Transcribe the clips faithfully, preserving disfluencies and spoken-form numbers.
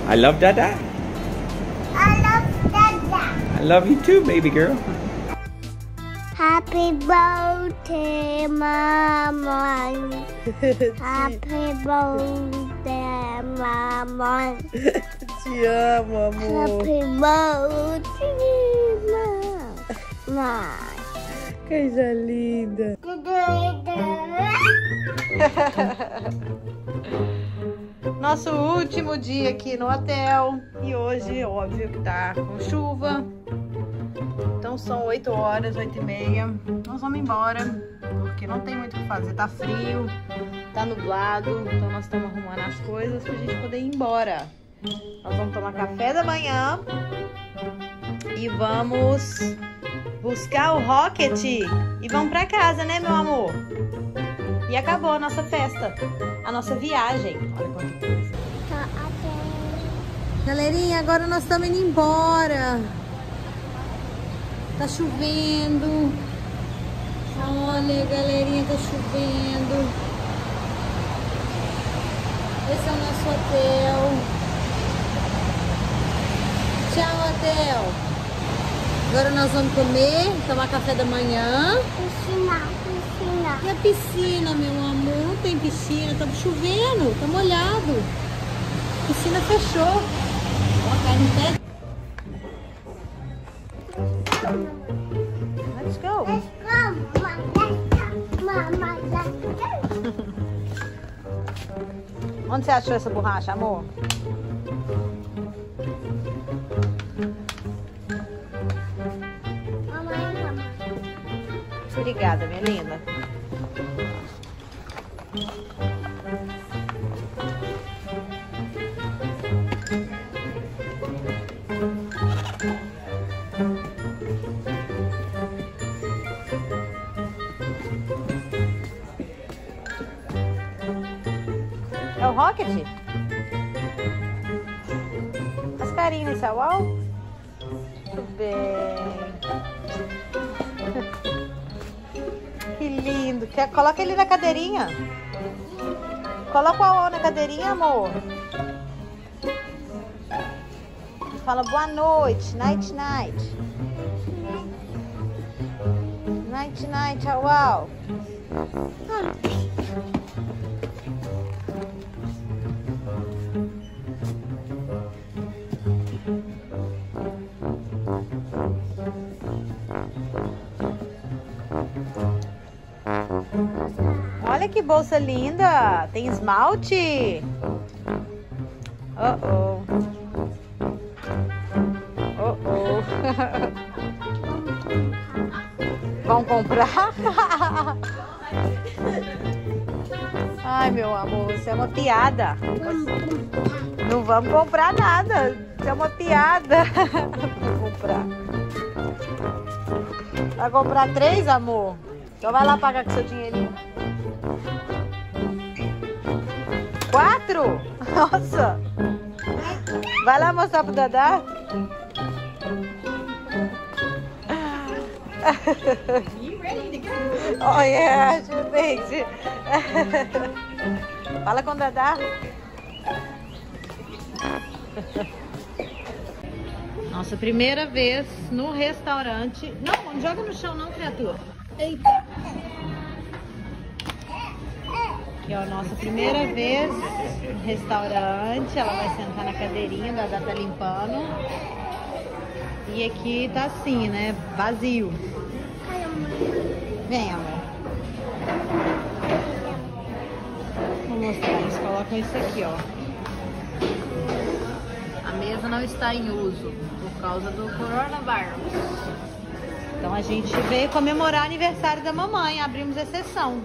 I love Dada. I love Dada. I love you too, baby girl. Happy birthday, Mama. Happy birthday, Mama. Te amo, amor. Happy birthday, Mama. Coisa linda. Nosso último dia aqui no hotel. E hoje, óbvio que tá com chuva. Então são oito horas, oito e meia. Nós vamos embora, porque não tem muito o que fazer. Tá frio, tá nublado. Então nós estamos arrumando as coisas pra gente poder ir embora. Nós vamos tomar café da manhã e vamos buscar o Rocket e vamos pra casa, né, meu amor? E acabou a nossa festa, a nossa viagem. Olha quanta coisa. Galerinha, agora nós estamos indo embora. Tá chovendo. Olha, galerinha, tá chovendo. Esse é o nosso hotel. Tchau, hotel. Agora nós vamos comer, tomar café da manhã. Piscina, piscina. E a piscina, meu amor? Não tem piscina, tá chovendo, tá molhado. A piscina fechou. Ó, cai no pé. Let's go. Let's go, Mama. Let's go. Onde você achou essa borracha, amor? Mamãe, mamãe. Obrigada, minha linda. É o Rocket? As carinhas nesse uau? Muito bem. Que lindo. Quer, coloca ele na cadeirinha. Coloca o uau na cadeirinha, amor. Fala boa noite. Night, night. Night, night, uau. Olha que bolsa linda! Tem esmalte? Oh, oh. Oh, oh. Vão comprar? Ai, meu amor, isso é uma piada. Não vamos comprar nada. Isso é uma piada. Vou comprar. Vai comprar três, amor? Então vai lá pagar com seu dinheirinho. Quatro? Nossa! Vai lá mostrar pro Dadá. You ready to go? Oh yeah, gente. Fala com o Dadá. Nossa primeira vez no restaurante. Não, não joga no chão não, criatura. Eita. Aqui, ó, nossa primeira vez no restaurante. Ela vai sentar na cadeirinha, o Dadá tá limpando. E aqui tá assim, né? Vazio. Vem, amor. Vou mostrar. Eles colocam isso aqui, ó. A mesa não está em uso por causa do coronavírus. Então a gente veio comemorar o aniversário da mamãe. Abrimos exceção.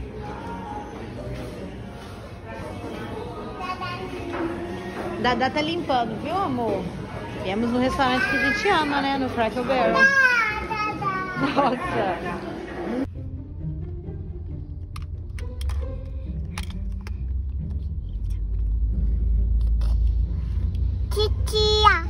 Dadá tá limpando, viu, amor? Viemos no restaurante que a gente ama, né? No Cracker Barrel. Nossa! Titia.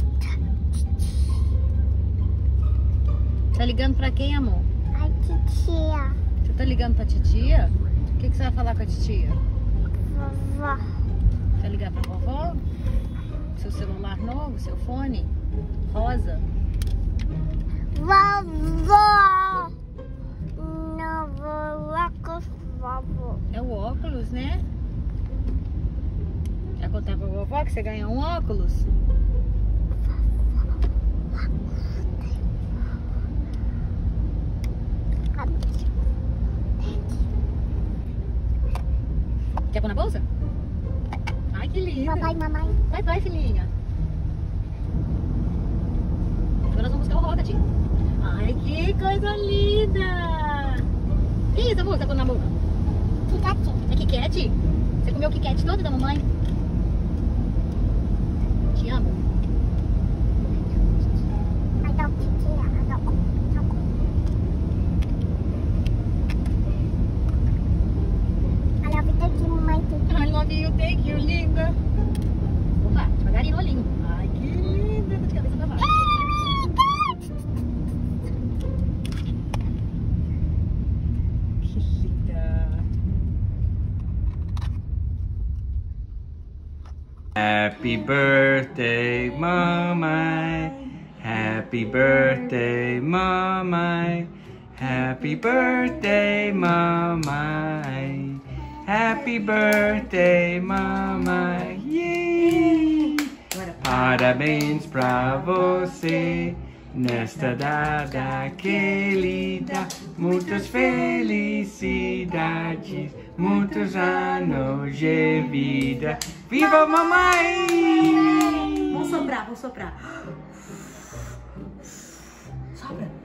Tá ligando pra quem, amor? A titia. Você tá ligando pra titia? O que, que você vai falar com a titia? Vovó. Quer ligar pra vovó? seu celular novo, seu fone rosa. Vovó. Novo óculos, vovó. É o óculos, né? Já contar pra vovó que você ganhou um óculos? Quer pôr na bolsa? Ai, que linda. Papai, mamãe. Vai, vai, filhinha. Agora nós vamos buscar o Rocket. Ai, que coisa linda. Que isso, amor? Você tá pondo na boca? Kikete. É Kit Kat? Você comeu o Kit Kat todo da mamãe? Te amo. Adão, titia, adão. I love you, thank you, mamãe. I love you, thank you, linda. Opa, devagarinho no olhinho. Ai, que linda. Tô de cabeça pra baixo. Que linda. Happy birthday, mamãe. Happy birthday, mamãe. Happy birthday, mamãe. Happy birthday, mamãe. Yay! Parabéns pra você nesta data querida. Muitas felicidades, muitos anos de vida. Viva a mamãe! Vamos soprar, vamos soprar. Sopra.